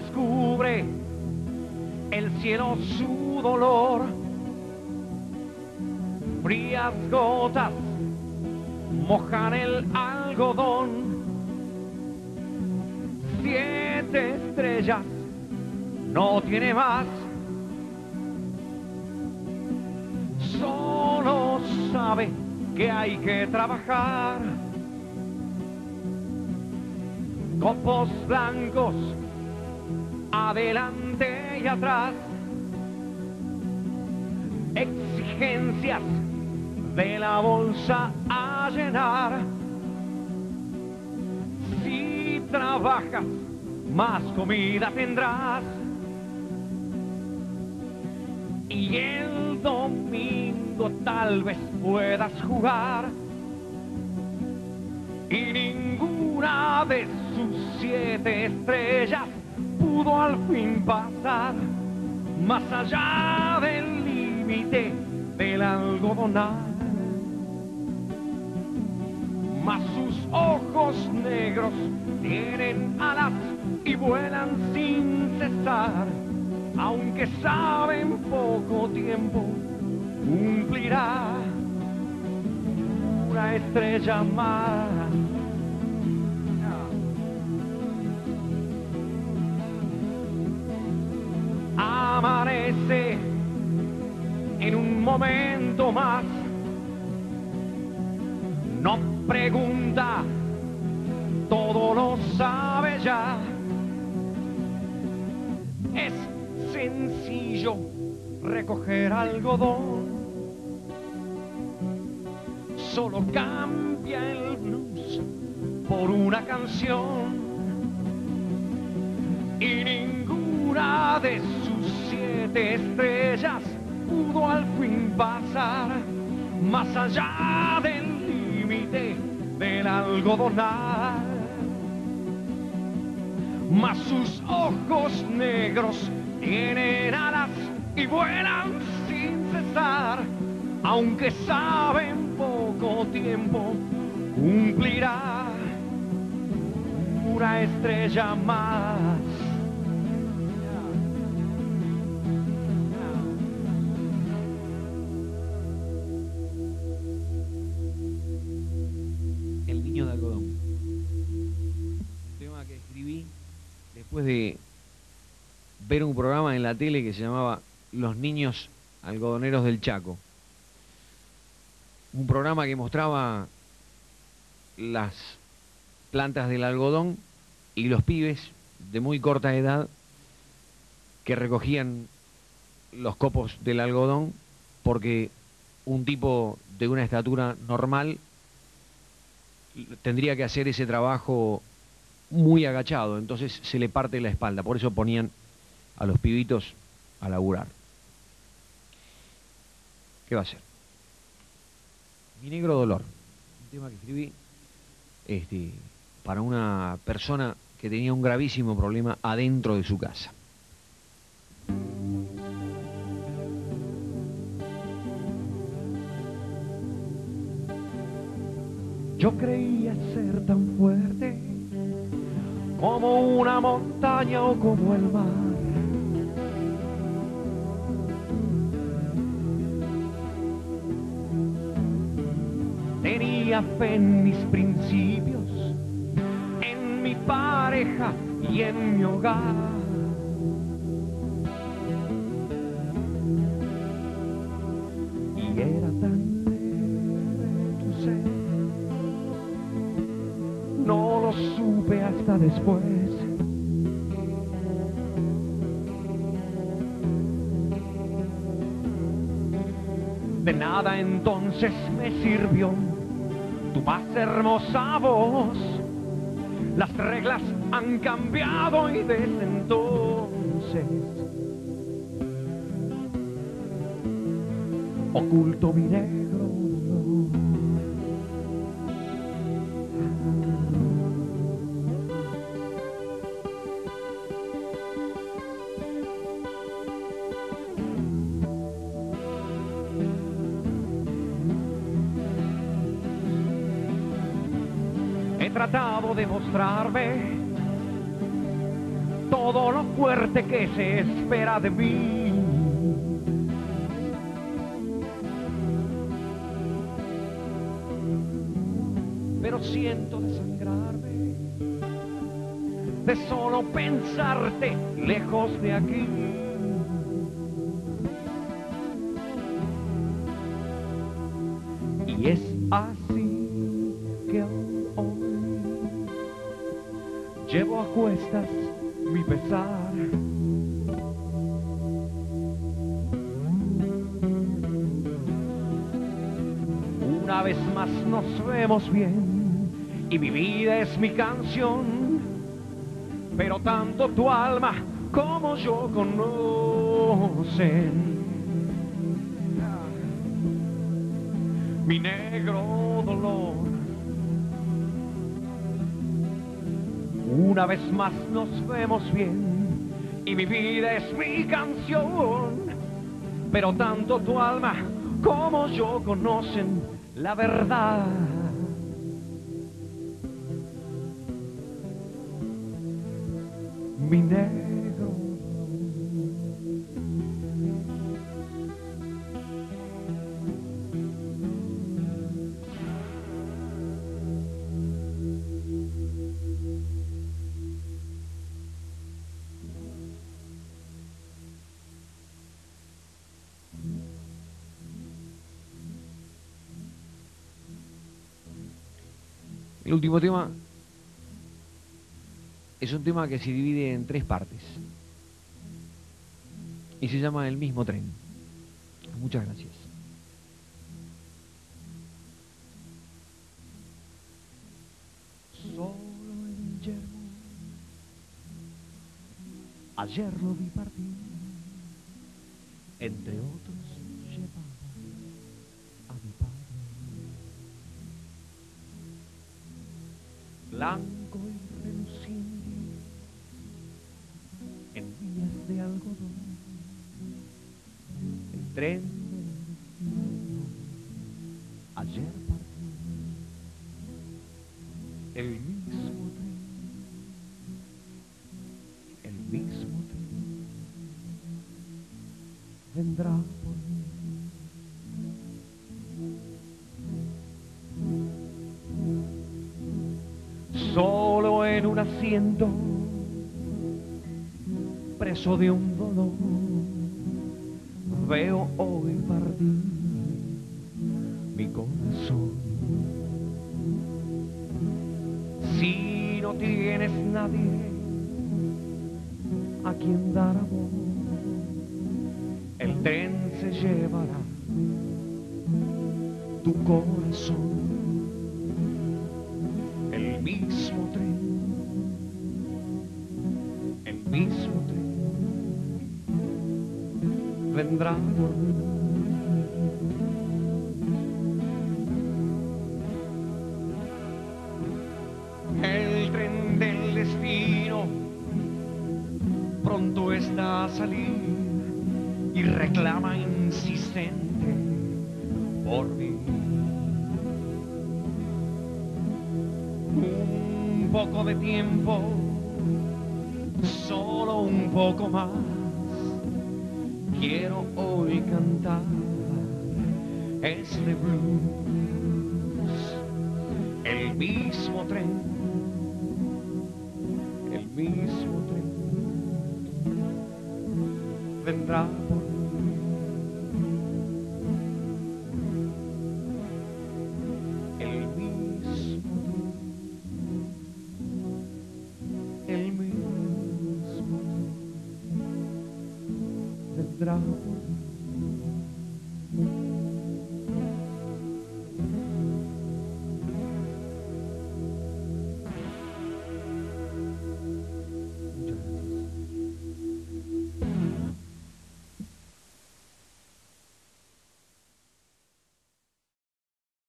descubre el cielo su dolor. Frías gotas mojan el algodón. 7 estrellas no tiene más. Solo sabe que hay que trabajar. Copos blancos adelante y atrás. Exigencias de la bolsa a llenar. Si trabajas, más comida tendrás. Y el domingo tal vez puedas jugar. Y ninguna de sus 7 estrellas pudo al fin pasar más allá del límite del algodonal. Mas sus ojos negros tienen alas y vuelan sin cesar. Aunque saben poco tiempo, cumplirá una estrella más. Amanece en un momento más. No pregunta, todo lo sabe ya. Es sencillo recoger algodón. Solo cambia el blues por una canción. Y ninguna de sus 7 estrellas pudo al fin pasar más allá del límite del algodonal. Mas sus ojos negros tienen alas y vuelan sin cesar. Aunque saben poco tiempo, cumplirá una estrella más. El niño de algodón. Un tema que escribí después de ver un programa en la tele que se llamaba Los Niños Algodoneros del Chaco. Un programa que mostraba las plantas del algodón y los pibes de muy corta edad que recogían los copos del algodón porque un tipo de una estatura normal tendría que hacer ese trabajo muy agachado, entonces se le parte la espalda, por eso ponían a los pibitos a laburar. ¿Qué va a hacer? Mi negro dolor, un tema que escribí para una persona que tenía un gravísimo problema adentro de su casa. Yo creía ser tan fuerte como una montaña o como el mar. Tenía fe en mis principios, en mi pareja y en mi hogar. Y era tan leve tu ser, no lo supe hasta después. De nada entonces me sirvió tu más hermosa voz. Las reglas han cambiado y desde entonces oculto mi negro dolor. He tratado de mostrarme todo lo fuerte que se espera de mí. Pero siento desangrarme de solo pensarte lejos de aquí. Y es así que hoy llevo a cuestas mi pesar. Una vez más nos vemos bien y mi vida es mi canción, pero tanto tu alma como yo conocen mi negro dolor. Una vez más nos vemos bien y mi vida es mi canción, pero tanto tu alma como yo conocen la verdad. Mi negro. El último tema es un tema que se divide en 3 partes y se llama El mismo tren. Muchas gracias. Solo en yermo, ayer lo vi partir, entre otros llevaba a mi padre. Blanco y reluciente, en vías de algodón, el tren del destino ayer partió. El mismo tren vendrá por mí. Solo en un asiento, preso de un dolor, veo hoy partir mi corazón. Si no tienes nadie a quien dar amor, el tren se llevará tu corazón. El mismo tren vendrá por mí. El tren del destino pronto está a salir y reclama insistente por mí. Un poco de tiempo, solo un poco más, quiero hoy cantar este blues. El mismo tren vendrá por mí. El mismo tren vendrá por mí.